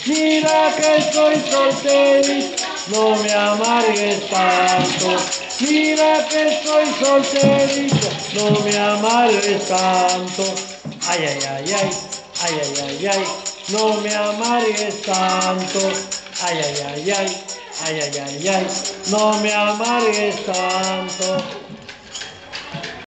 Mira que estoy solterito, no me amargues tanto. Mira que estoy solterito, no me amargues tanto. Ay, ay, ay, ay, ay, ay, ay, ay, no me amargues tanto. Ay, ay, ay, ay, ay, ay, ay, ay, no me amargues tanto.